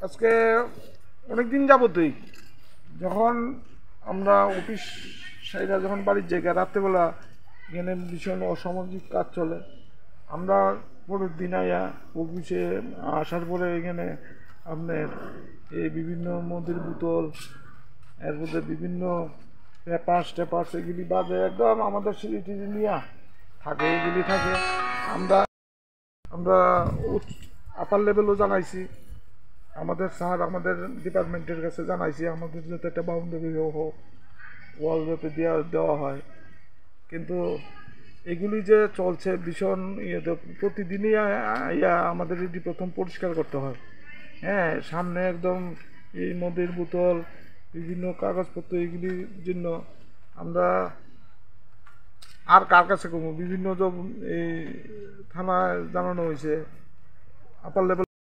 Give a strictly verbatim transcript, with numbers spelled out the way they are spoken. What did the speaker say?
আজকে অনেক দিন যাবতই যখন আমরা অফিস সাইডা যখন বাড়ির জায়গা রাত্রেবেলা এখানে ভীষণ অসামাজিক কাজ চলে। আমরা পরের দিন আয়া অফিসে আসার পরে এখানে আপনার এই বিভিন্ন মদের বোতল, এর মধ্যে বিভিন্ন পেপার্স টেপার্স এগুলি বাজে একদম আমাদের সিঁড়ি টিড়ি নিয়ে থাকে, এগুলি থাকে। আমরা আমরা আপার লেভেলও জানাইছি, আমাদের স্যার আমাদের ডিপার্টমেন্টের কাছে জানাইছি আমাদের যাতে একটা বাউন্ডারি হোক, ওয়াল যাতে দেওয়া দেওয়া হয়। কিন্তু এগুলি যে চলছে ভীষণ ইয়েতে প্রতিদিনই ইয়া আমাদের এটি প্রথম পরিষ্কার করতে হয়। হ্যাঁ, সামনে একদম এই মদের বোতল বিভিন্ন কাগজপত্র এগুলির জন্য আমরা আর কার কাছে করবো, বিভিন্ন এই থানায় জানানো হয়েছে, আপার লেভেল